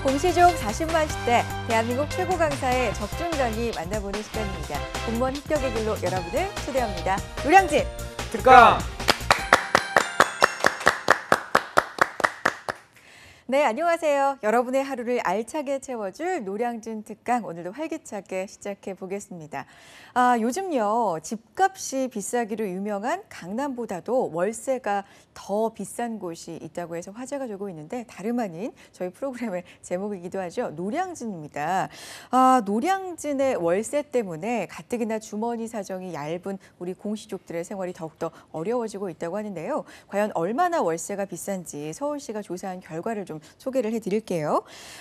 공시족 40만 시대 대한민국 최고 강사의 적중 강의 만나보는 시간입니다. 공무원 합격의 길로 여러분을 초대합니다. 노량진 특강! 네, 안녕하세요. 여러분의 하루를 알차게 채워줄 노량진 특강, 오늘도 활기차게 시작해 보겠습니다. 요즘요, 집값이 비싸기로 유명한 강남보다도 월세가 더 비싼 곳이 있다고 해서 화제가 되고 있는데 다름 아닌 저희 프로그램의 제목이기도 하죠. 노량진입니다. 노량진의 월세 때문에 가뜩이나 주머니 사정이 얇은 우리 공시족들의 생활이 더욱더 어려워지고 있다고 하는데요. 과연 얼마나 월세가 비싼지 서울시가 조사한 결과를 좀 소개를 해드릴게요.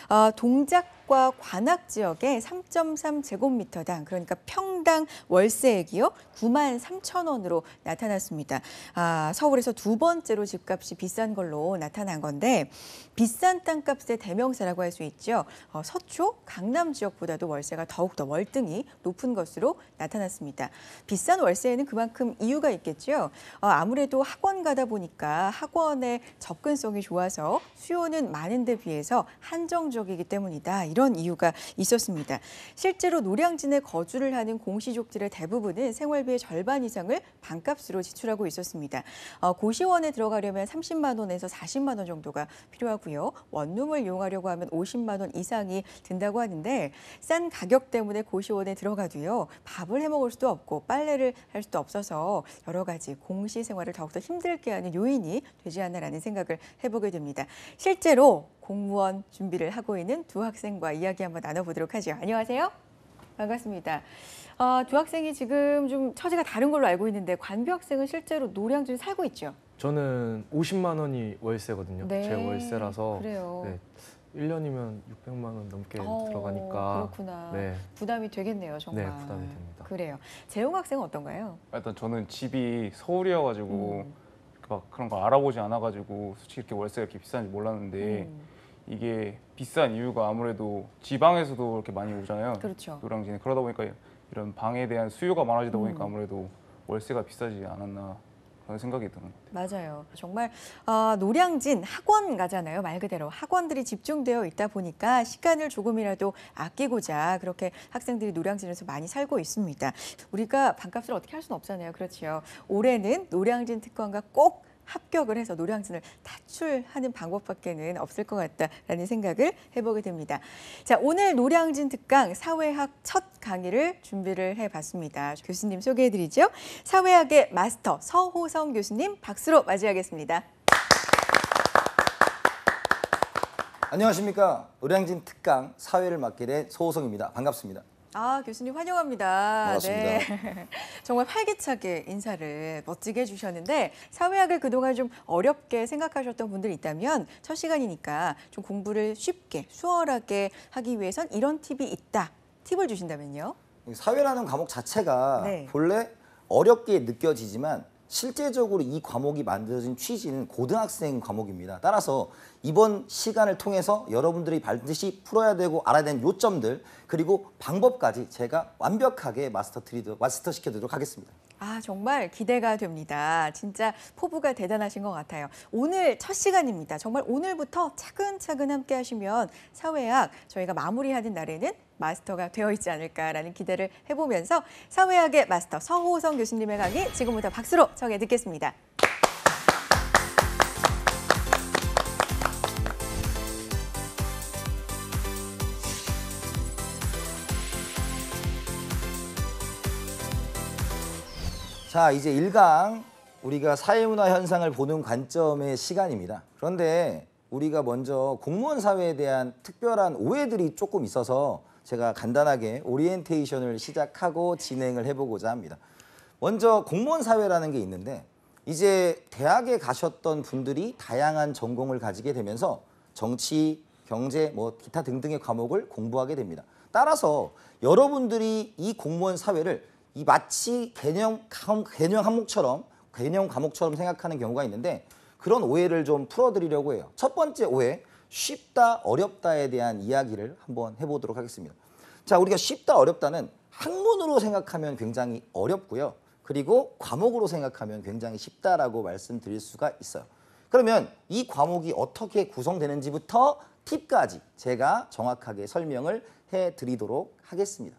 동작과 관악 지역의 3.3제곱미터당, 그러니까 평당 월세액이요 9만 3천 원으로 나타났습니다. 서울에서 두 번째로 집값이 비싼 걸로 나타난 건데 비싼 땅값의 대명사라고 할 수 있죠. 서초, 강남 지역보다도 월세가 더욱더 월등히 높은 것으로 나타났습니다. 비싼 월세에는 그만큼 이유가 있겠죠. 아무래도 학원 가다 보니까 학원의 접근성이 좋아서 수요는 많은 데 비해서 한정적이기 때문이다. 이런 이유가 있었습니다. 실제로 노량진에 거주를 하는 공시족들의 대부분은 생활비의 절반 이상을 반값으로 지출하고 있었습니다. 고시원에 들어가려면 30만 원에서 40만 원 정도가 필요하고요. 원룸을 이용하려고 하면 50만 원 이상이 든다고 하는데 싼 가격 때문에 고시원에 들어가도요. 밥을 해 먹을 수도 없고 빨래를 할 수도 없어서 여러 가지 공시 생활을 더욱더 힘들게 하는 요인이 되지 않나라는 생각을 해보게 됩니다. 실제로 공무원 준비를 하고 있는 두 학생과 이야기 한번 나눠보도록 하죠. 안녕하세요. 반갑습니다. 두 학생이 지금 좀 처지가 다른 걸로 알고 있는데 관비 학생은 실제로 노량진에 살고 있죠? 저는 50만 원이 월세거든요. 네, 제 월세라서 그래요. 네, 1년이면 600만 원 넘게 들어가니까 그렇구나. 네, 부담이 되겠네요, 정말. 네, 부담이 됩니다. 그래요. 재용 학생은 어떤가요? 일단 저는 집이 서울이어가지고 막 그런 거 알아보지 않아가지고 솔직히 이렇게 월세가 이렇게 비싼지 몰랐는데 이게 비싼 이유가 아무래도 지방에서도 이렇게 많이 오잖아요. 그렇죠. 노량진에. 그러다 보니까 이런 방에 대한 수요가 많아지다 보니까 아무래도 월세가 비싸지 않았나 그런 생각이 드는 것 같아요. 맞아요. 정말 노량진 학원 가잖아요. 말 그대로 학원들이 집중되어 있다 보니까 시간을 조금이라도 아끼고자 그렇게 학생들이 노량진에서 많이 살고 있습니다. 우리가 반값을 어떻게 할 수는 없잖아요. 그렇죠. 올해는 노량진 특강과 꼭 합격을 해서 노량진을 탈출하는 방법밖에는 없을 것 같다라는 생각을 해보게 됩니다. 자, 오늘 노량진 특강 사회학 첫 강의를 준비를 해봤습니다. 교수님 소개해드리죠. 사회학의 마스터 서호성 교수님 박수로 맞이하겠습니다. 안녕하십니까. 노량진 특강 사회를 맡게 된 서호성입니다. 반갑습니다. 교수님 환영합니다. 반갑습니다. 네. 정말 활기차게 인사를 멋지게 해주셨는데 사회학을 그동안 좀 어렵게 생각하셨던 분들이 있다면 첫 시간이니까 좀 공부를 쉽게 수월하게 하기 위해선 이런 팁이 있다. 팁을 주신다면요? 사회라는 과목 자체가 네. 본래 어렵게 느껴지지만 실제적으로 이 과목이 만들어진 취지는 고등학생 과목입니다. 따라서 이번 시간을 통해서 여러분들이 반드시 풀어야 되고 알아야 되는 요점들 그리고 방법까지 제가 완벽하게 마스터시켜드리도록 하겠습니다. 정말 기대가 됩니다. 진짜 포부가 대단하신 것 같아요. 오늘 첫 시간입니다. 정말 오늘부터 차근차근 함께 하시면 사회학 저희가 마무리하는 날에는 마스터가 되어 있지 않을까라는 기대를 해보면서 사회학의 마스터 서호성 교수님의 강의 지금부터 박수로 청해 듣겠습니다. 자, 이제 1강 우리가 사회문화 현상을 보는 관점의 시간입니다. 그런데 우리가 먼저 공무원 사회에 대한 특별한 오해들이 조금 있어서 제가 간단하게 오리엔테이션을 시작하고 진행을 해보고자 합니다. 먼저 공무원 사회라는 게 있는데 이제 대학에 가셨던 분들이 다양한 전공을 가지게 되면서 정치, 경제, 기타 등등의 과목을 공부하게 됩니다. 따라서 여러분들이 이 공무원 사회를 마치 개념 과목처럼 생각하는 경우가 있는데 그런 오해를 좀 풀어드리려고 해요. 첫 번째 오해, 쉽다, 어렵다에 대한 이야기를 한번 해보도록 하겠습니다. 자, 우리가 쉽다, 어렵다는 학문으로 생각하면 굉장히 어렵고요. 그리고 과목으로 생각하면 굉장히 쉽다라고 말씀드릴 수가 있어요. 그러면 이 과목이 어떻게 구성되는지부터 팁까지 제가 정확하게 설명을 해드리도록 하겠습니다.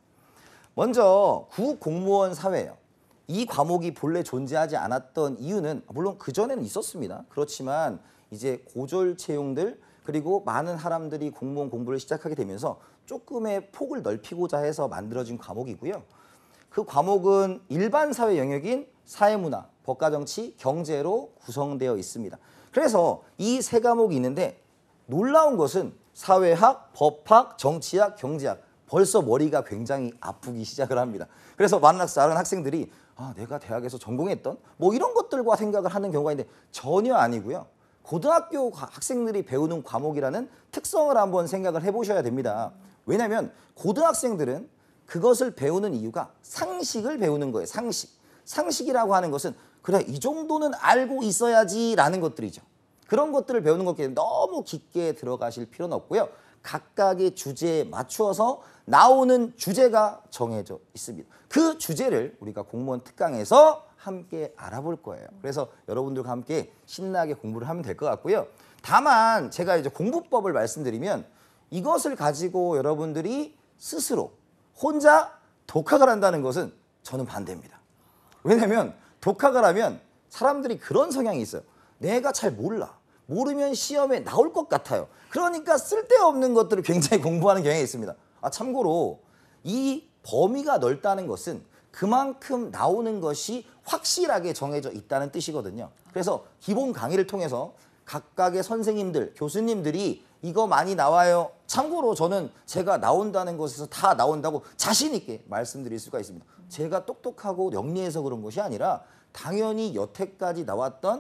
먼저 구공무원 사회예요. 이 과목이 본래 존재하지 않았던 이유는 물론 그전에는 있었습니다. 그렇지만 이제 고졸 채용들 그리고 많은 사람들이 공무원 공부를 시작하게 되면서 조금의 폭을 넓히고자 해서 만들어진 과목이고요. 그 과목은 일반 사회 영역인 사회문화, 법과정치, 경제로 구성되어 있습니다. 그래서 이 세 과목이 있는데 놀라운 것은 사회학, 법학, 정치학, 경제학 벌써 머리가 굉장히 아프기 시작을 합니다. 그래서 많은 학생들이 내가 대학에서 전공했던 뭐 이런 것들과 생각을 하는 경우가 있는데 전혀 아니고요. 고등학교 학생들이 배우는 과목이라는 특성을 한번 생각을 해보셔야 됩니다. 왜냐하면 고등학생들은 그것을 배우는 이유가 상식을 배우는 거예요. 상식이라고 하는 것은 그래 이 정도는 알고 있어야지라는 것들이죠. 그런 것들을 배우는 것에 너무 깊게 들어가실 필요는 없고요. 각각의 주제에 맞추어서 나오는 주제가 정해져 있습니다. 그 주제를 우리가 공무원 특강에서 함께 알아볼 거예요. 그래서 여러분들과 함께 신나게 공부를 하면 될 것 같고요. 다만 제가 이제 공부법을 말씀드리면 이것을 가지고 여러분들이 스스로 혼자 독학을 한다는 것은 저는 반대입니다. 왜냐하면 독학을 하면 사람들이 그런 성향이 있어요. 내가 잘 몰라. 모르면 시험에 나올 것 같아요. 그러니까 쓸데없는 것들을 굉장히 공부하는 경향이 있습니다. 참고로 이 범위가 넓다는 것은 그만큼 나오는 것이 확실하게 정해져 있다는 뜻이거든요. 그래서 기본 강의를 통해서 각각의 선생님들, 교수님들이 이거 많이 나와요. 참고로 저는 제가 나온다는 것에서 다 나온다고 자신 있게 말씀드릴 수가 있습니다. 제가 똑똑하고 영리해서 그런 것이 아니라 당연히 여태까지 나왔던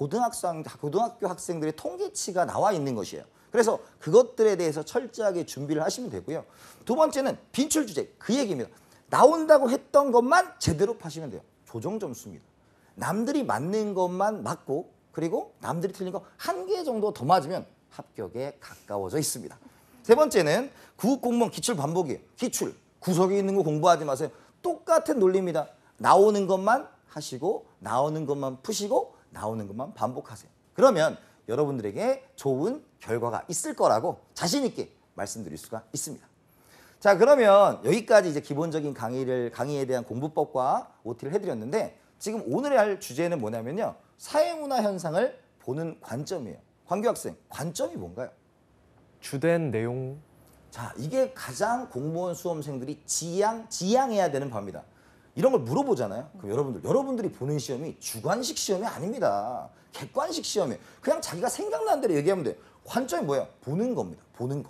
고등학교 학생들의 통계치가 나와 있는 것이에요. 그래서 그것들에 대해서 철저하게 준비를 하시면 되고요. 두 번째는 빈출 주제, 그 얘기입니다. 나온다고 했던 것만 제대로 파시면 돼요. 조정 점수입니다. 남들이 맞는 것만 맞고 그리고 남들이 틀린 거 한 개 정도 더 맞으면 합격에 가까워져 있습니다. 세 번째는 구급공무원 기출 반복이에요. 기출, 구석에 있는 거 공부하지 마세요. 똑같은 논리입니다. 나오는 것만 하시고 나오는 것만 푸시고 나오는 것만 반복하세요. 그러면 여러분들에게 좋은 결과가 있을 거라고 자신 있게 말씀드릴 수가 있습니다. 자, 그러면 여기까지 이제 기본적인 강의에 대한 공부법과 OT를 해드렸는데 지금 오늘 할 주제는 뭐냐면요. 사회문화 현상을 보는 관점이에요. 광규 학생, 관점이 뭔가요? 주된 내용. 자, 이게 가장 공무원 수험생들이 지향해야 되는 바입니다. 이런 걸 물어보잖아요. 그럼 여러분들이 보는 시험이 주관식 시험이 아닙니다. 객관식 시험이에요. 그냥 자기가 생각나는 대로 얘기하면 돼요. 관점이 뭐예요? 보는 겁니다. 보는 거.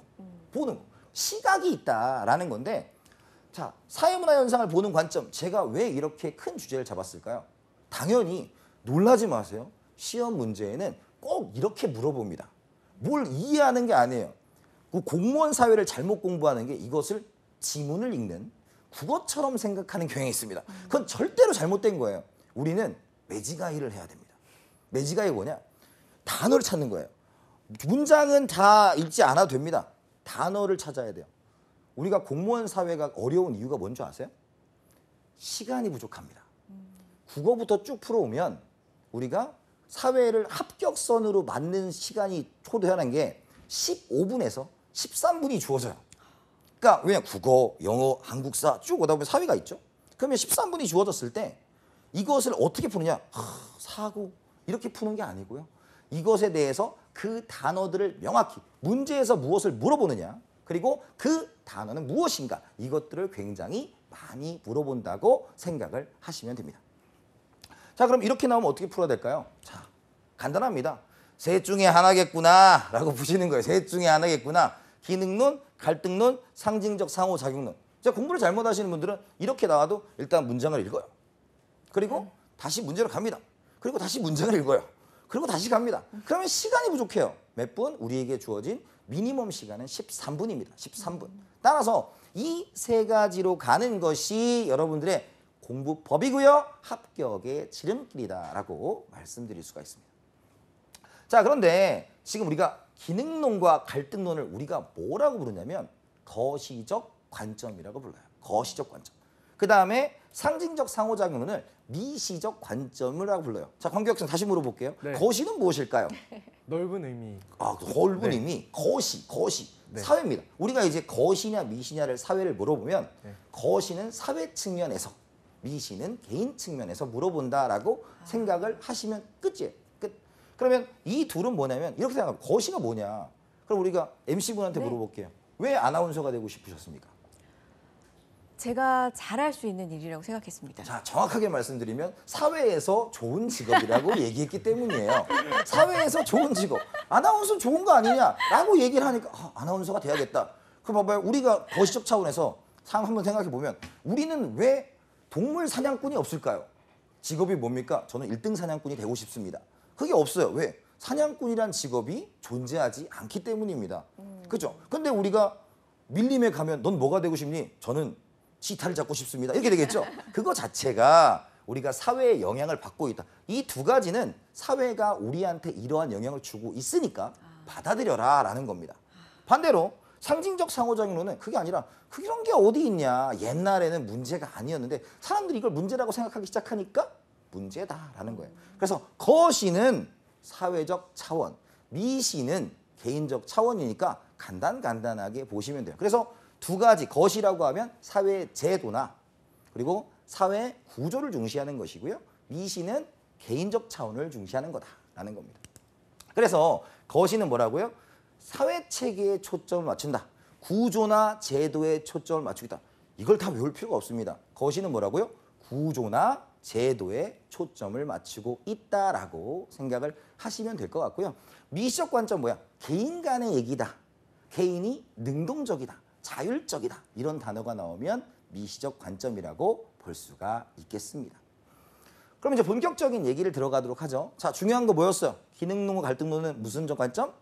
시각이 있다라는 건데 자, 사회문화 현상을 보는 관점. 제가 왜 이렇게 큰 주제를 잡았을까요? 당연히 놀라지 마세요. 시험 문제에는 꼭 이렇게 물어봅니다. 뭘 이해하는 게 아니에요. 그 공무원 사회를 잘못 공부하는 게 이것을 지문을 읽는 국어처럼 생각하는 경향이 있습니다. 그건 절대로 잘못된 거예요. 우리는 매지가이를 해야 됩니다. 매지가이가 뭐냐? 단어를 찾는 거예요. 문장은 다 읽지 않아도 됩니다. 단어를 찾아야 돼요. 우리가 공무원 사회가 어려운 이유가 뭔지 아세요? 시간이 부족합니다. 국어부터 쭉 풀어오면 우리가 사회를 합격선으로 맞는 시간이 초대하는 게 15분에서 13분이 주어져요. 그러니까 왜냐 국어, 영어, 한국사 쭉 오다 보면 사회가 있죠. 그러면 13분이 주어졌을 때 이것을 어떻게 푸느냐? 사고 이렇게 푸는 게 아니고요. 이것에 대해서 그 단어들을 명확히 문제에서 무엇을 물어보느냐 그리고 그 단어는 무엇인가 이것들을 굉장히 많이 물어본다고 생각을 하시면 됩니다. 자, 그럼 이렇게 나오면 어떻게 풀어야 될까요? 자, 간단합니다. 셋 중에 하나겠구나 라고 보시는 거예요. 셋 중에 하나겠구나. 기능론, 갈등론, 상징적 상호작용론. 자, 공부를 잘못하시는 분들은 이렇게 나와도 일단 문장을 읽어요. 그리고 다시 문제로 갑니다. 그리고 다시 문장을 읽어요. 그리고 다시 갑니다. 그러면 시간이 부족해요. 몇 분? 우리에게 주어진 미니멈 시간은 13분입니다. 13분. 따라서 이 세 가지로 가는 것이 여러분들의 공부법이고요. 합격의 지름길이다라고 말씀드릴 수가 있습니다. 자, 그런데 지금 우리가 기능론과 갈등론을 우리가 뭐라고 부르냐면 거시적 관점이라고 불러요. 거시적 관점. 그 다음에 상징적 상호작용론을 미시적 관점이라고 불러요. 자, 광규 학생 다시 물어볼게요. 네. 거시는 무엇일까요? 넓은 의미. 그 넓은 의미, 거시, 네. 사회입니다. 우리가 이제 거시냐 미시냐를 사회를 물어보면 네. 거시는 사회 측면에서, 미시는 개인 측면에서 물어본다라고 생각을 하시면 끝이에요. 끝. 그러면 이 둘은 뭐냐면 이렇게 생각합니다. 거시가 뭐냐? 그럼 우리가 MC분한테 네. 물어볼게요. 왜 아나운서가 되고 싶으셨습니까? 제가 잘할 수 있는 일이라고 생각했습니다. 자, 정확하게 말씀드리면 사회에서 좋은 직업이라고 얘기했기 때문이에요. 사회에서 좋은 직업. 아나운서 좋은 거 아니냐라고 얘기를 하니까 아나운서가 돼야겠다. 그럼 봐봐요. 우리가 거시적 차원에서 한번 생각해 보면 우리는 왜 동물 사냥꾼이 없을까요? 직업이 뭡니까? 저는 1등 사냥꾼이 되고 싶습니다. 그게 없어요. 왜? 사냥꾼이란 직업이 존재하지 않기 때문입니다. 그렇죠? 근데 우리가 밀림에 가면 넌 뭐가 되고 싶니? 저는 치타를 잡고 싶습니다. 이렇게 되겠죠? 그거 자체가 우리가 사회의 영향을 받고 있다. 이 두 가지는 사회가 우리한테 이러한 영향을 주고 있으니까 받아들여라 라는 겁니다. 반대로 상징적 상호작용론은 그게 아니라 그런 게 어디 있냐. 옛날에는 문제가 아니었는데 사람들이 이걸 문제라고 생각하기 시작하니까 문제다라는 거예요. 그래서 거시는 사회적 차원, 미시는 개인적 차원이니까 간단하게 보시면 돼요. 그래서 두 가지, 거시라고 하면 사회 제도나 그리고 사회 구조를 중시하는 것이고요. 미시는 개인적 차원을 중시하는 거다라는 겁니다. 그래서 거시는 뭐라고요? 사회 체계에 초점을 맞춘다. 구조나 제도에 초점을 맞추겠다. 이걸 다 외울 필요가 없습니다. 거시는 뭐라고요? 구조나 제도에 초점을 맞추고 있다라고 생각을 하시면 될 것 같고요. 미시적 관점 뭐야? 개인 간의 얘기다. 개인이 능동적이다. 자율적이다. 이런 단어가 나오면 미시적 관점이라고 볼 수가 있겠습니다. 그럼 이제 본격적인 얘기를 들어가도록 하죠. 자, 중요한 거 뭐였어요? 기능론과 갈등론은 무슨 적 관점?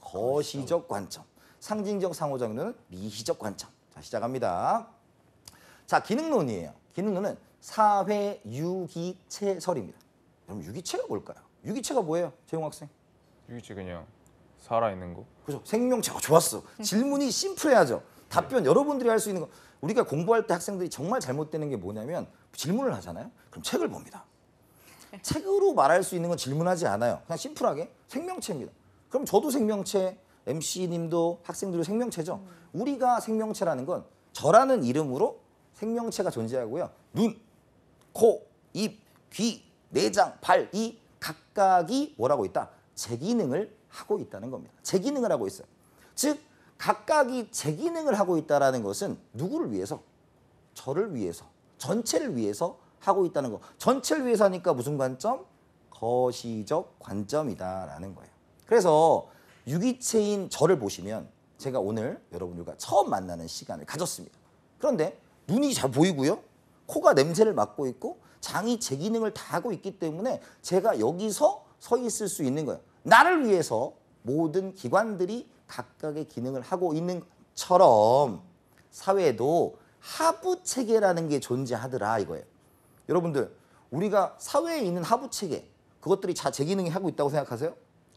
거시적 관점. 상징적 상호작용론은 미시적 관점. 자, 시작합니다. 자, 기능론이에요. 기능론은 사회 유기체설입니다. 그럼 유기체가 뭘까요? 유기체가 뭐예요? 재용 학생? 유기체 그냥 살아있는 거. 그죠? 생명체가 좋았어. 질문이 심플해야죠. 답변 여러분들이 할 수 있는 거. 우리가 공부할 때 학생들이 정말 잘못되는 게 뭐냐면 질문을 하잖아요. 그럼 책을 봅니다. 책으로 말할 수 있는 건 질문하지 않아요. 그냥 심플하게 생명체입니다. 그럼 저도 생명체, MC님도 학생들도 생명체죠. 우리가 생명체라는 건 저라는 이름으로 생명체가 존재하고요. 눈, 코, 입, 귀, 내장, 발, 이 각각이 뭐라고 있다? 제 기능을 하고 있다는 겁니다. 제 기능을 하고 있어요. 즉 각각이 제 기능을 하고 있다는 것은 누구를 위해서? 저를 위해서, 전체를 위해서 하고 있다는 거. 전체를 위해서 하니까 무슨 관점? 거시적 관점이다라는 거예요. 그래서 유기체인 저를 보시면 제가 오늘 여러분들과 처음 만나는 시간을 가졌습니다. 그런데 눈이 잘 보이고요. 코가 냄새를 맡고 있고 장이 제 기능을 다 하고 있기 때문에 제가 여기서 서 있을 수 있는 거예요. 나를 위해서 모든 기관들이 각각의 기능을 하고 있는 것처럼 사회도 하부 체계라는 게 존재하더라 이거예요. 여러분들 우리가 사회에 있는 하부 체계 그것들이 제 기능이 하고 있다고 생각하세요?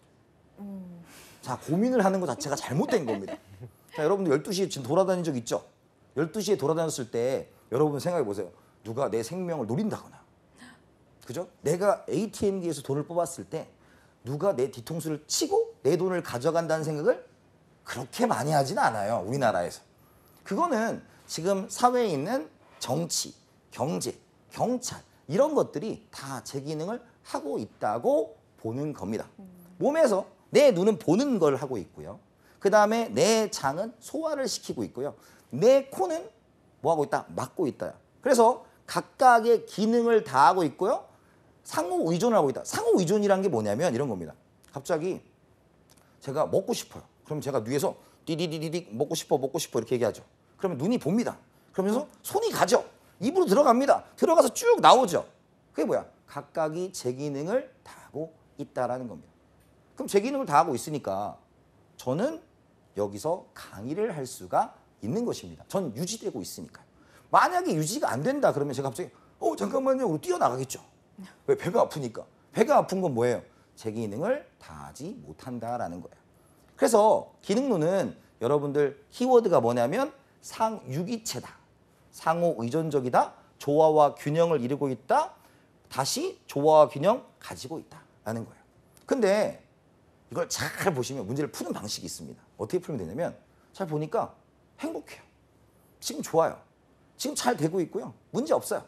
자, 고민을 하는 것 자체가 잘못된 겁니다. 자, 여러분들 12시에 지금 돌아다닌 적 있죠? 12시에 돌아다녔을 때 여러분 생각해 보세요. 누가 내 생명을 노린다거나 그죠? 내가 ATM기에서 돈을 뽑았을 때 누가 내 뒤통수를 치고 내 돈을 가져간다는 생각을 그렇게 많이 하지는 않아요. 우리나라에서. 그거는 지금 사회에 있는 정치, 경제, 경찰 이런 것들이 다 제 기능을 하고 있다고 보는 겁니다. 몸에서 내 눈은 보는 걸 하고 있고요. 그 다음에 내 장은 소화를 시키고 있고요. 내 코는 뭐 하고 있다? 막고 있다. 그래서 각각의 기능을 다 하고 있고요. 상호 의존을 하고 있다. 상호 의존이란 게 뭐냐면 이런 겁니다. 갑자기 제가 먹고 싶어요. 그럼 제가 뇌에서 디디디디디 먹고 싶어 이렇게 얘기하죠. 그러면 눈이 봅니다. 그러면서 손이 가죠. 입으로 들어갑니다. 들어가서 쭉 나오죠. 그게 뭐야? 각각이 제 기능을 다 하고 있다라는 겁니다. 그럼 제 기능을 다 하고 있으니까 저는 여기서 강의를 할 수가 있는 것입니다. 전 유지되고 있으니까요. 만약에 유지가 안 된다 그러면 제가 갑자기 잠깐만요. 그러고 뛰어나가겠죠. 왜? 배가 아프니까. 배가 아픈 건 뭐예요? 제 기능을 다 하지 못한다라는 거예요. 그래서 기능론은 여러분들 키워드가 뭐냐면 유기체다. 상호 의존적이다. 조화와 균형을 이루고 있다. 다시 조화와 균형 가지고 있다라는 거예요. 근데 이걸 잘 보시면 문제를 푸는 방식이 있습니다. 어떻게 풀면 되냐면 잘 보니까 행복해요. 지금 좋아요. 지금 잘 되고 있고요. 문제 없어요.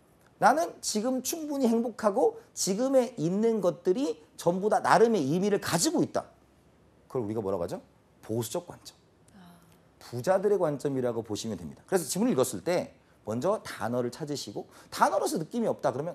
나는 지금 충분히 행복하고 지금에 있는 것들이 전부 다 나름의 의미를 가지고 있다. 그걸 우리가 뭐라고 하죠? 보수적 관점. 부자들의 관점이라고 보시면 됩니다. 그래서 지문을 읽었을 때 먼저 단어를 찾으시고 단어로서 느낌이 없다 그러면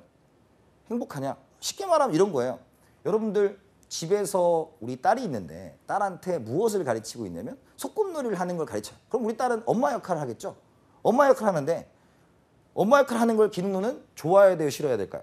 행복하냐? 쉽게 말하면 이런 거예요. 여러분들 집에서 우리 딸이 있는데 딸한테 무엇을 가르치고 있냐면 소꿉놀이를 하는 걸 가르쳐요. 그럼 우리 딸은 엄마 역할을 하겠죠. 엄마 역할을 하는데 엄마 역할을 하는 걸 기능노는 좋아해야 돼요? 싫어해야 될까요?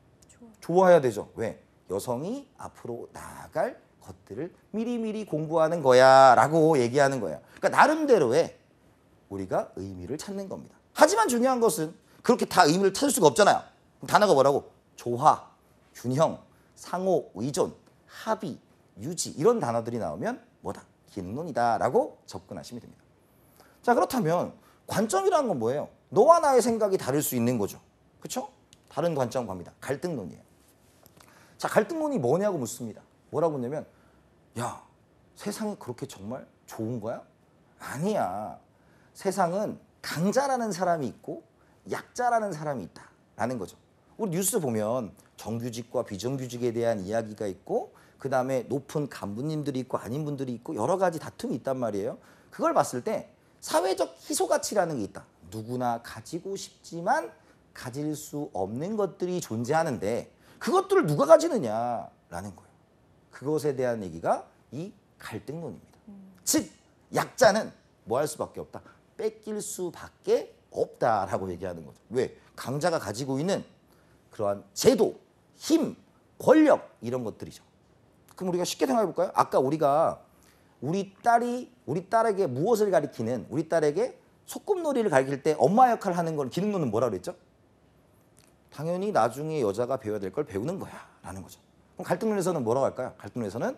좋아해야 되죠. 왜? 여성이 앞으로 나아갈 것들을 미리미리 공부하는 거야 라고 얘기하는 거예요. 그러니까 나름대로의 우리가 의미를 찾는 겁니다. 하지만 중요한 것은 그렇게 다 의미를 찾을 수가 없잖아요. 단어가 뭐라고? 조화, 균형, 상호, 의존, 합의, 유지 이런 단어들이 나오면 뭐다? 기능론이다 라고 접근하시면 됩니다. 자, 그렇다면 관점이라는 건 뭐예요? 너와 나의 생각이 다를 수 있는 거죠. 그렇죠? 다른 관점 갑니다. 갈등론이에요. 자, 갈등론이 뭐냐고 묻습니다. 뭐라고 묻냐면 야, 세상이 그렇게 정말 좋은 거야? 아니야. 세상은 강자라는 사람이 있고 약자라는 사람이 있다라는 거죠. 우리 뉴스 보면 정규직과 비정규직에 대한 이야기가 있고 그 다음에 높은 간부님들이 있고 아닌 분들이 있고 여러 가지 다툼이 있단 말이에요. 그걸 봤을 때 사회적 희소가치라는 게 있다. 누구나 가지고 싶지만 가질 수 없는 것들이 존재하는데 그것들을 누가 가지느냐라는 거예요. 그것에 대한 얘기가 이 갈등론입니다. 즉 약자는 뭐 할 수밖에 없다. 뺏길 수밖에 없다라고 얘기하는 거죠. 왜? 강자가 가지고 있는 그러한 제도, 힘, 권력 이런 것들이죠. 그럼 우리가 쉽게 생각해 볼까요? 아까 우리가 우리 딸에게 무엇을 가리키는 우리 딸에게 소꿉놀이를 가리킬 때 엄마 역할을 하는 건 기능론은 뭐라고 그랬죠? 당연히 나중에 여자가 배워야 될 걸 배우는 거야 라는 거죠. 그럼 갈등론에서는 뭐라고 할까요? 갈등론에서는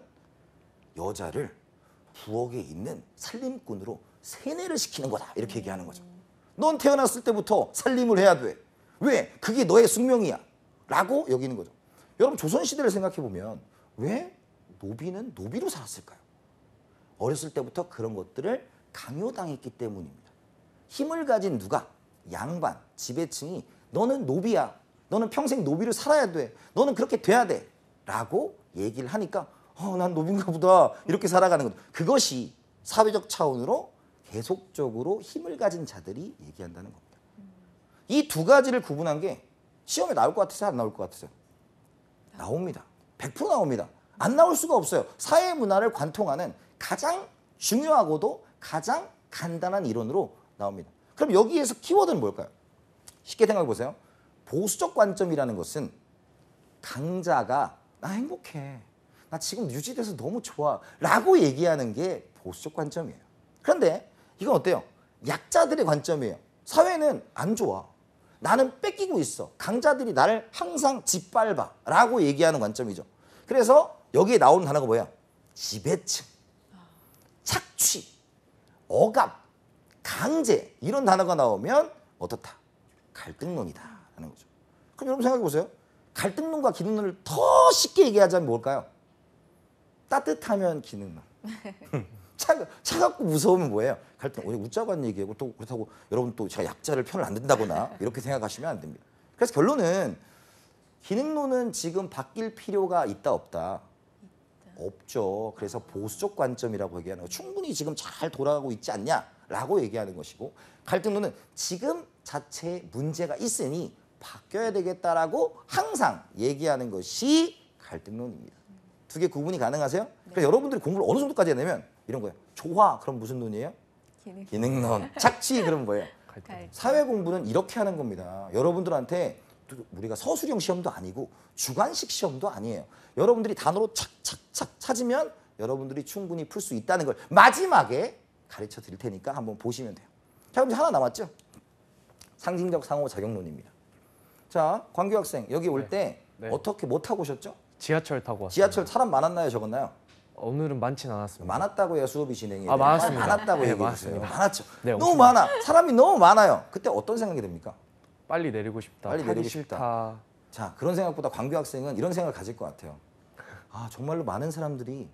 여자를 부엌에 있는 살림꾼으로 세뇌를 시키는 거다 이렇게 얘기하는 거죠. 넌 태어났을 때부터 살림을 해야 돼. 왜? 그게 너의 숙명이야 라고 여기는 거죠. 여러분 조선시대를 생각해 보면 왜 노비는 노비로 살았을까요? 어렸을 때부터 그런 것들을 강요당했기 때문입니다. 힘을 가진 누가? 양반, 지배층이 너는 노비야. 너는 평생 노비로 살아야 돼. 너는 그렇게 돼야 돼. 라고 얘기를 하니까 난 노비인가 보다 이렇게 살아가는 거죠. 그것이 사회적 차원으로 계속적으로 힘을 가진 자들이 얘기한다는 겁니다. 이 두 가지를 구분한 게 시험에 나올 것 같으세요? 안 나올 것 같으세요? 나옵니다. 100% 나옵니다. 안 나올 수가 없어요. 사회 문화를 관통하는 가장 중요하고도 가장 간단한 이론으로 나옵니다. 그럼 여기에서 키워드는 뭘까요? 쉽게 생각해 보세요. 보수적 관점이라는 것은 강자가 나 행복해. 나 지금 유지돼서 너무 좋아. 라고 얘기하는 게 보수적 관점이에요. 그런데 이건 어때요? 약자들의 관점이에요. 사회는 안 좋아. 나는 뺏기고 있어. 강자들이 나를 항상 짓밟아. 라고 얘기하는 관점이죠. 그래서 여기에 나오는 단어가 뭐야? 지배층, 착취, 억압, 강제 이런 단어가 나오면 어떻다? 갈등론이다 라는 거죠. 그럼 여러분 생각해 보세요. 갈등론과 기능론을 더 쉽게 얘기하자면 뭘까요? 따뜻하면 기능론. 차갑고 무서우면 뭐예요? 갈등. 우리 웃자고 얘기하고 또 그렇다고 여러분 또 제가 약자를 편을 안 든다거나 이렇게 생각하시면 안 됩니다. 그래서 결론은 기능론은 지금 바뀔 필요가 있다 없다? 없죠. 그래서 보수적 관점이라고 얘기하는 거 충분히 지금 잘 돌아가고 있지 않냐라고 얘기하는 것이고 갈등론은 지금 자체에 문제가 있으니 바뀌어야 되겠다라고 항상 얘기하는 것이 갈등론입니다. 두 개 구분이 가능하세요? 그래서 여러분들이 공부를 어느 정도까지 했냐면 이런 거예요. 조화 그럼 무슨 논이에요? 기능론. 착취 그럼 뭐예요? 사회 공부는 이렇게 하는 겁니다. 여러분들한테 우리가 서술형 시험도 아니고 주관식 시험도 아니에요. 여러분들이 단어로 착착착 찾으면 여러분들이 충분히 풀 수 있다는 걸 마지막에 가르쳐 드릴 테니까 한번 보시면 돼요. 자, 그럼 이제 하나 남았죠? 상징적 상호작용론입니다. 자, 광규 학생 여기 올 때 어떻게 뭐 타고 오셨죠? 지하철 타고 왔어요. 지하철 사람 많았나요, 적었나요? 오늘은 많진 않았습니다. 많았다고 해야 수업이 진행이 돼요. 많았습니다. 많았다고 네, 얘기해 주세요. 많았습니다. 많았죠. 네, 너무 엄청 많아. 사람이 너무 많아요. 그때 어떤 생각이 듭니까? 빨리 내리고 싶다. 빨리 타기 내리고 싫다. 자, 그런 생각보다 광규 학생은 이런 생각을 가질 것 같아요. 정말로 많은 사람들이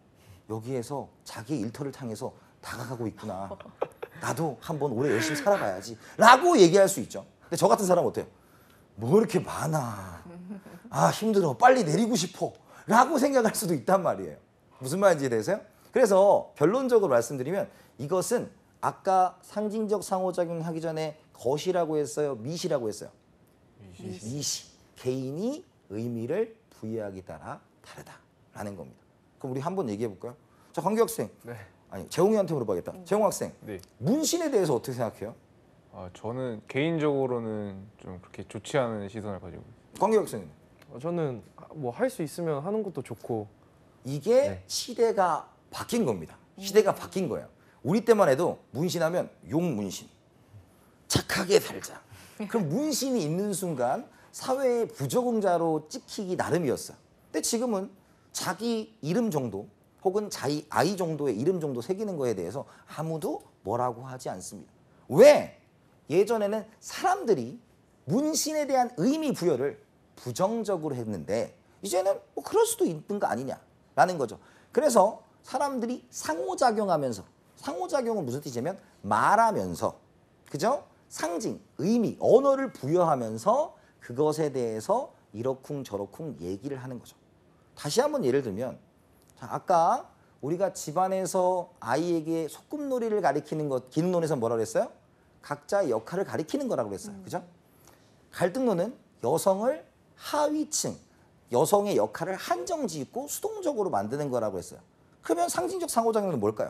여기에서 자기 일터를 향해서 다가가고 있구나. 나도 한번 올해 열심히 살아봐야지 라고 얘기할 수 있죠. 근데 저 같은 사람은 어때요? 뭐 이렇게 많아. 아 힘들어. 빨리 내리고 싶어. 라고 생각할 수도 있단 말이에요. 무슨 말인지 되세요? 그래서 결론적으로 말씀드리면 이것은 아까 상징적 상호작용 하기 전에 것이라고 했어요? 미시라고 했어요? 미시. 개인이 의미를 부여하기 따라 다르다라는 겁니다. 그럼 우리 한번 얘기해 볼까요? 자, 광규 학생. 네. 아니, 재홍이한테 물어봐야겠다. 재홍 학생. 네. 문신에 대해서 어떻게 생각해요? 저는 개인적으로는 좀 그렇게 좋지 않은 시선을 가지고 있어요. 광규 학생은? 저는 뭐 할 수 있으면 하는 것도 좋고. 이게 네. 시대가 바뀐 겁니다. 시대가 바뀐 거예요. 우리 때만 해도 문신하면 용 문신. 착하게 살자. 그럼 문신이 있는 순간 사회의 부적응자로 찍히기 나름이었어요. 근데 지금은 자기 이름 정도 혹은 자기 아이 정도의 이름 정도 새기는 거에 대해서 아무도 뭐라고 하지 않습니다. 왜? 예전에는 사람들이 문신에 대한 의미 부여를 부정적으로 했는데 이제는 뭐 그럴 수도 있는 거 아니냐라는 거죠. 그래서 사람들이 상호작용하면서, 상호작용은 무슨 뜻이냐면 말하면서, 그죠? 상징, 의미, 언어를 부여하면서 그것에 대해서 이러쿵 저러쿵 얘기를 하는 거죠. 다시 한번 예를 들면, 자, 아까 우리가 집안에서 아이에게 소꿉놀이를 가리키는 것, 기능론에서 뭐라고 그랬어요? 각자의 역할을 가리키는 거라고 그랬어요. 그죠? 갈등론은 여성을 하위층, 여성의 역할을 한정짓고 수동적으로 만드는 거라고 했어요. 그러면 상징적 상호작용은 뭘까요?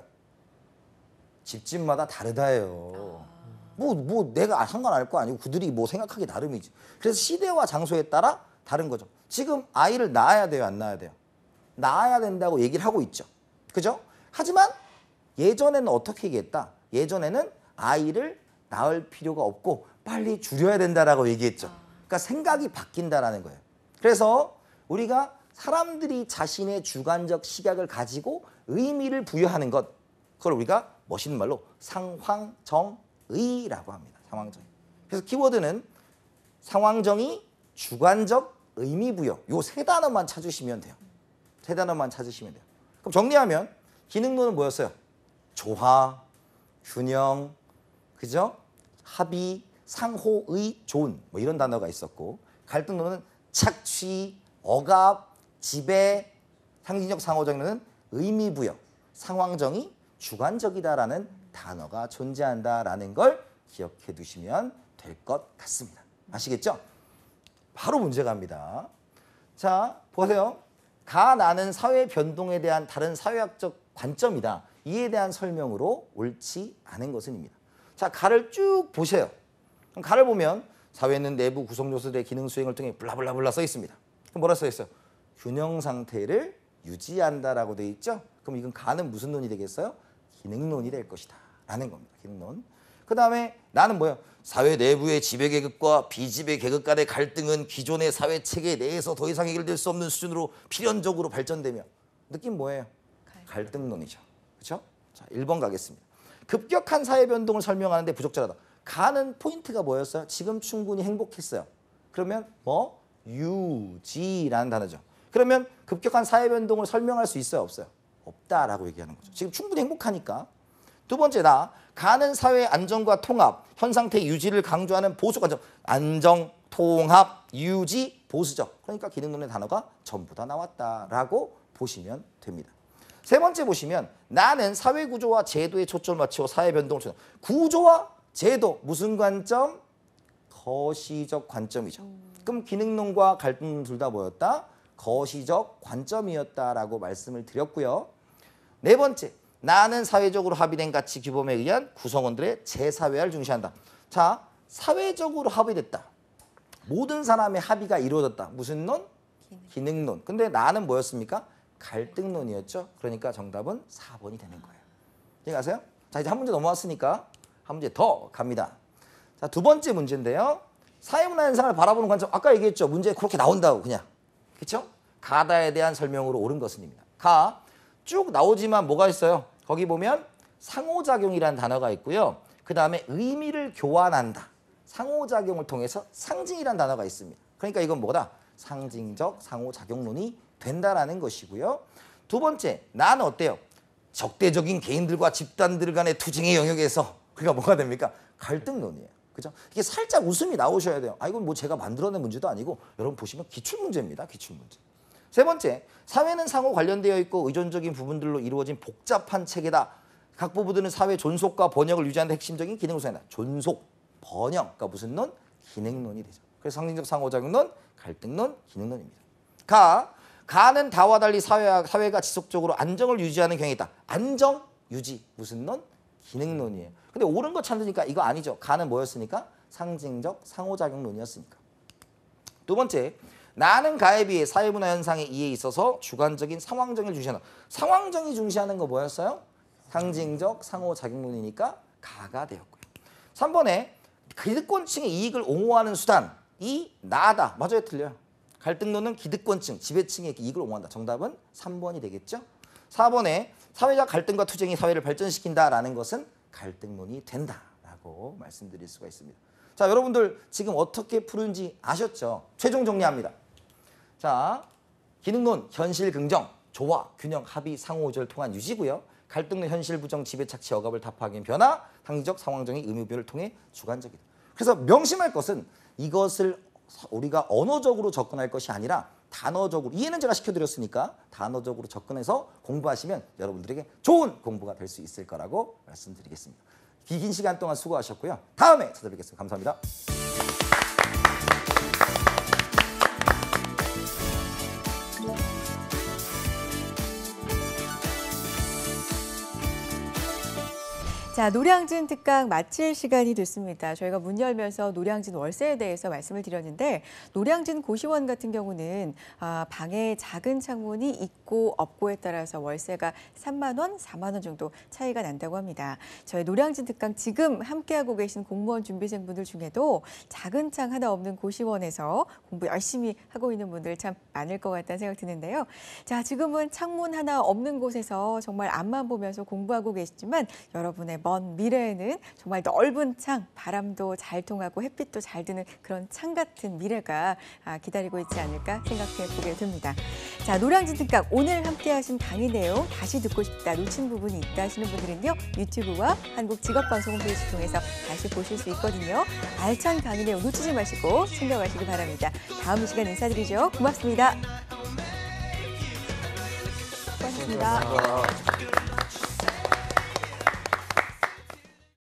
집집마다 다르다예요. 뭐 내가 상관할 거 아니고 그들이 뭐 생각하기 나름이지. 그래서 시대와 장소에 따라 다른 거죠. 지금 아이를 낳아야 돼요, 안 낳아야 돼요? 낳아야 된다고 얘기를 하고 있죠. 그죠? 하지만 예전에는 어떻게 얘기했다? 예전에는 아이를 낳을 필요가 없고 빨리 줄여야 된다라고 얘기했죠. 그러니까 생각이 바뀐다라는 거예요. 그래서 우리가 사람들이 자신의 주관적 시각을 가지고 의미를 부여하는 것, 그걸 우리가 멋있는 말로 상황정의라고 합니다. 상황정의. 그래서 키워드는 상황정의, 주관적 의미 부여, 요 세 단어만 찾으시면 돼요. 세 단어만 찾으시면 돼요. 그럼 정리하면 기능론은 뭐였어요? 조화, 균형, 그죠? 합의, 상호의, 존, 뭐 이런 단어가 있었고, 갈등론은 착취, 억압, 지배, 상징적 상호작용은 의미 부여, 상황정의, 주관적이다라는 단어가 존재한다라는 걸 기억해 두시면 될 것 같습니다. 아시겠죠? 바로 문제 갑니다. 자, 보세요. 가, 나는 사회 변동에 대한 다른 사회학적 관점이다. 이에 대한 설명으로 옳지 않은 것은입니다. 자, 가를 쭉 보세요. 그럼 가를 보면 사회는 내부 구성 요소들의 기능 수행을 통해 블라블라블라 써 있습니다. 그럼 뭐라 써 있어요? 균형 상태를 유지한다라고 돼 있죠? 그럼 이건 가는 무슨 논이 되겠어요? 기능론이 될 것이다 라는 겁니다. 기능론. 그 다음에 나는 뭐예요? 사회 내부의 지배 계급과 비지배 계급 간의 갈등은 기존의 사회 체계 내에서 더 이상 해결될 수 없는 수준으로 필연적으로 발전되며, 느낌 뭐예요? 갈등론이죠. 그렇죠? 자, 1번 가겠습니다. 급격한 사회 변동을 설명하는데 부적절하다. 가는 포인트가 뭐였어요? 지금 충분히 행복했어요. 그러면 뭐? 유지라는 단어죠. 그러면 급격한 사회 변동을 설명할 수 있어요? 없어요? 없다라고 얘기하는 거죠. 지금 충분히 행복하니까. 두 번째, 가는 사회 안정과 통합, 현 상태 유지를 강조하는 보수 관점. 안정, 통합, 유지, 보수적. 그러니까 기능론의 단어가 전부 다 나왔다라고 보시면 됩니다. 세 번째 보시면 나는 사회 구조와 제도에 초점을 맞추고 사회 변동을 추진. 구조와 제도, 무슨 관점? 거시적 관점이죠. 그럼 기능론과 갈등론 둘 다 뭐였다? 거시적 관점이었다라고 말씀을 드렸고요. 네 번째, 나는 사회적으로 합의된 가치 규범에 의한 구성원들의 재사회화를 중시한다. 자, 사회적으로 합의됐다. 모든 사람의 합의가 이루어졌다. 무슨 논? 기능론. 근데 나는 뭐였습니까? 갈등론이었죠. 그러니까 정답은 4번이 되는 거예요. 이해가세요? 자, 이제 한 문제 넘어왔으니까 한 문제 더 갑니다. 자, 두 번째 문제인데요. 사회문화 현상을 바라보는 관점. 아까 얘기했죠. 문제에 그렇게 나온다고 그냥. 그렇죠? 가다에 대한 설명으로 옳은 것은입니다. 가 쭉 나오지만 뭐가 있어요? 거기 보면 상호작용이라는 단어가 있고요. 그 다음에 의미를 교환한다. 상호작용을 통해서 상징이라는 단어가 있습니다. 그러니까 이건 뭐다? 상징적 상호작용론이 된다라는 것이고요. 두 번째, 나는 어때요? 적대적인 개인들과 집단들 간의 투쟁의 영역에서 그러니까 뭐가 됩니까? 갈등론이에요. 그죠? 이게 살짝 웃음이 나오셔야 돼요. 아, 이건 뭐 제가 만들어낸 문제도 아니고 여러분 보시면 기출문제입니다. 기출문제. 세 번째, 사회는 상호 관련되어 있고 의존적인 부분들로 이루어진 복잡한 체계다. 각 부부들은 사회 존속과 번영을 유지하는 핵심적인 기능 구성이다. 존속, 번영, 그러니까 무슨 논? 기능론이 되죠. 그래서 상징적 상호작용론, 갈등론, 기능론입니다. 가는 다와 달리 사회가 지속적으로 안정을 유지하는 경향이 있다. 안정, 유지, 무슨 논? 기능론이에요. 근데 옳은 거 찾으니까 이거 아니죠. 가는 뭐였으니까? 상징적 상호작용론이었으니까. 두 번째, 나는 가에 비해 사회문화 현상의 이해에 있어서 주관적인 상황정의를 중시하는. 상황정의 중시하는 거 뭐였어요? 상징적 상호작용론이니까 가가 되었고요. 3번에 기득권층의 이익을 옹호하는 수단이 나다. 맞아요, 틀려요? 갈등론은 기득권층, 지배층의 이익을 옹호한다. 정답은 3번이 되겠죠? 4번에 사회적 갈등과 투쟁이 사회를 발전시킨다라는 것은 갈등론이 된다라고 말씀드릴 수가 있습니다. 자, 여러분들 지금 어떻게 푸는지 아셨죠? 최종 정리합니다. 자, 기능론, 현실 긍정, 조화, 균형, 합의, 상호조를 통한 유지고요. 갈등론, 현실 부정, 지배 착취, 억압을 타파하기 변화, 상징적 상황정의 의무변을 통해 주관적이다. 그래서 명심할 것은 이것을 우리가 언어적으로 접근할 것이 아니라 단어적으로, 이해는 제가 시켜드렸으니까 단어적으로 접근해서 공부하시면 여러분들에게 좋은 공부가 될 수 있을 거라고 말씀드리겠습니다. 긴 시간 동안 수고하셨고요. 다음에 찾아뵙겠습니다. 감사합니다. 자, 노량진 특강 마칠 시간이 됐습니다. 저희가 문 열면서 노량진 월세에 대해서 말씀을 드렸는데 노량진 고시원 같은 경우는 방에 작은 창문이 있고 없고에 따라서 월세가 3만 원, 4만 원 정도 차이가 난다고 합니다. 저희 노량진 특강 지금 함께하고 계신 공무원 준비생분들 중에도 작은 창 하나 없는 고시원에서 공부 열심히 하고 있는 분들 참 많을 것 같다는 생각 드는데요. 자, 지금은 창문 하나 없는 곳에서 정말 앞만 보면서 공부하고 계시지만 여러분의 먼 미래에는 정말 넓은 창, 바람도 잘 통하고 햇빛도 잘 드는 그런 창 같은 미래가 기다리고 있지 않을까 생각해 보게 됩니다. 자, 노량진 특강 오늘 함께하신 강의 내용 다시 듣고 싶다, 놓친 부분이 있다 하시는 분들은요. 유튜브와 한국직업방송 홈페이지 통해서 다시 보실 수 있거든요. 알찬 강의 내용 놓치지 마시고 챙겨가시기 바랍니다. 다음 시간 인사드리죠. 고맙습니다. 고맙습니다.